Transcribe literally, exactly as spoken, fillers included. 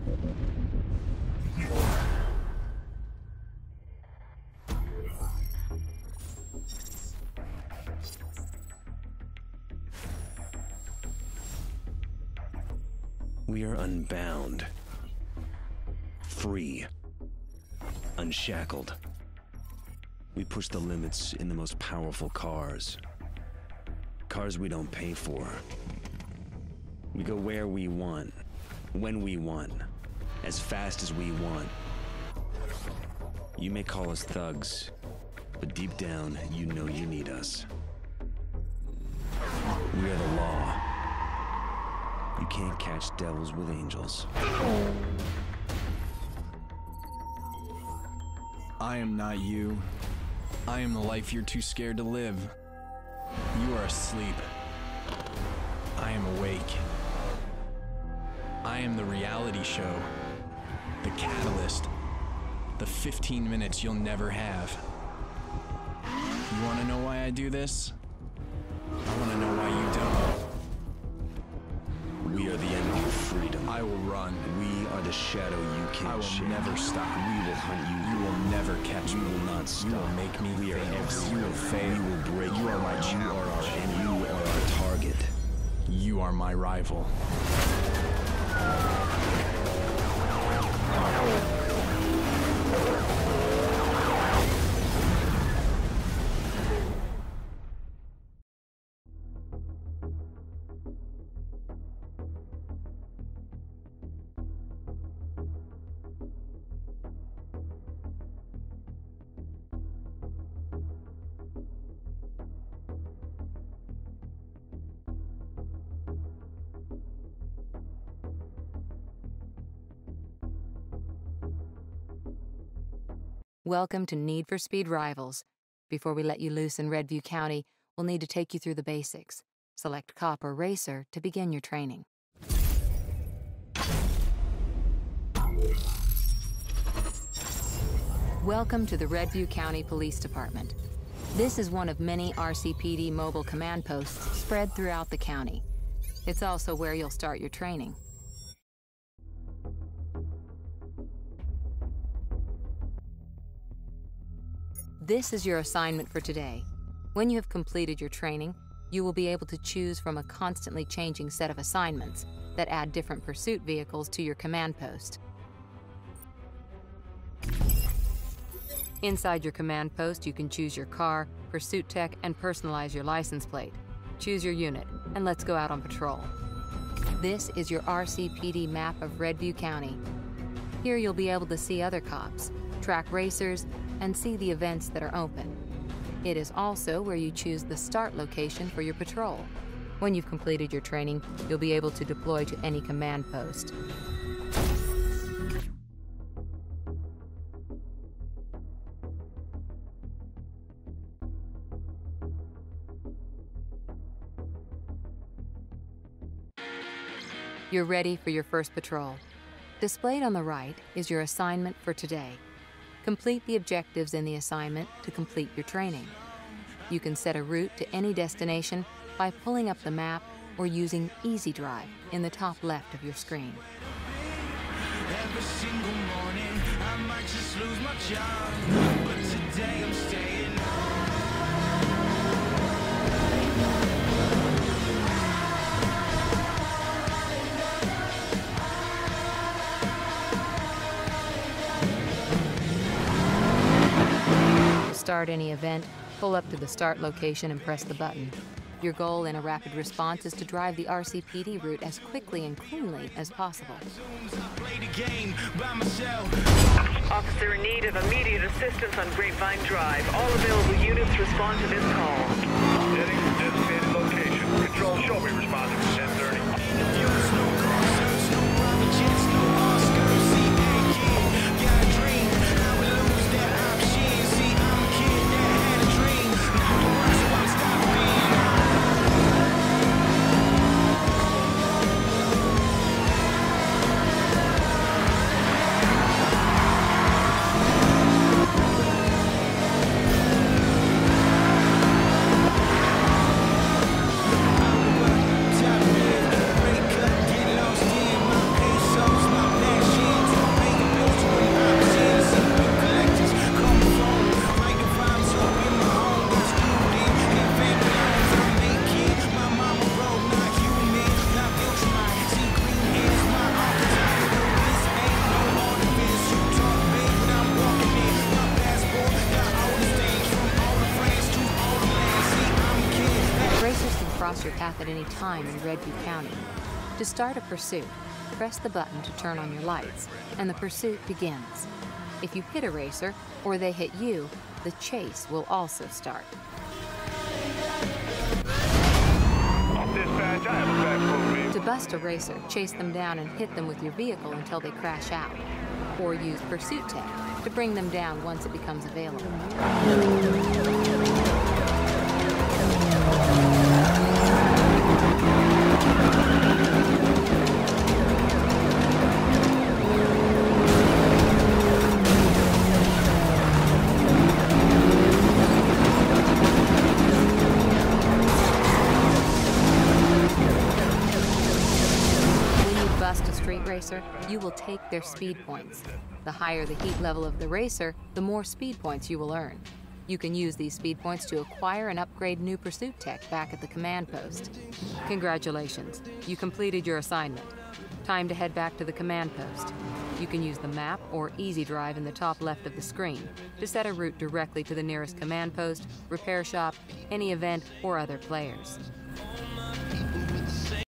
We are unbound, free, unshackled. We push the limits in the most powerful cars. Cars we don't pay for. We go where we want, when we want, as fast as we want. You may call us thugs, but deep down, you know you need us. We are the law. You can't catch devils with angels. I am not you. I am the life you're too scared to live. You are asleep. I am awake. I am the reality show. The catalyst. The fifteen minutes you'll never have. You want to know why I do this? I want to know why you don't. We are the enemy of freedom. I will run. We are the shadow you can't I will shake. never stop. We will hunt you. You will never catch We me. will not stop. You will make me We are famous. You everywhere. will fail. We will break You your are my heart. You are our challenge. enemy. You are our target. You are my rival. Welcome to Need for Speed Rivals. Before we let you loose in Redview County, we'll need to take you through the basics. Select Cop or Racer to begin your training. Welcome to the Redview County Police Department. This is one of many R C P D mobile command posts spread throughout the county. It's also where you'll start your training. This is your assignment for today. When you have completed your training, you will be able to choose from a constantly changing set of assignments that add different pursuit vehicles to your command post. Inside your command post, you can choose your car, pursuit tech, and personalize your license plate. Choose your unit, and let's go out on patrol. This is your R C P D map of Redview County. Here you'll be able to see other cops, track racers, and see the events that are open. It is also where you choose the start location for your patrol. When you've completed your training, you'll be able to deploy to any command post. You're ready for your first patrol. Displayed on the right is your assignment for today. Complete the objectives in the assignment to complete your training. You can set a route to any destination by pulling up the map or using Easy Drive in the top left of your screen. Every single morning, I might just lose my job, but today I'm staying To start any event, pull up to the start location and press the button. Your goal in a rapid response is to drive the R C P D route as quickly and cleanly as possible. Officer in need of immediate assistance on Grapevine Drive. All available units respond to this call. Heading to designated location. Control, show me responding to ten thirty. Get path at any time in Redview County. To start a pursuit, press the button to turn on your lights, and the pursuit begins. If you hit a racer, or they hit you, the chase will also start. Dispatch, I have a fast moving. To bust a racer, chase them down and hit them with your vehicle until they crash out. Or use Pursuit Tech to bring them down once it becomes available. Racer, you will take their speed points. The higher the heat level of the racer, the more speed points you will earn. You can use these speed points to acquire and upgrade new Pursuit Tech back at the command post. Congratulations, you completed your assignment. Time to head back to the command post. You can use the map or Easy Drive in the top left of the screen to set a route directly to the nearest command post, repair shop, any event, or other players.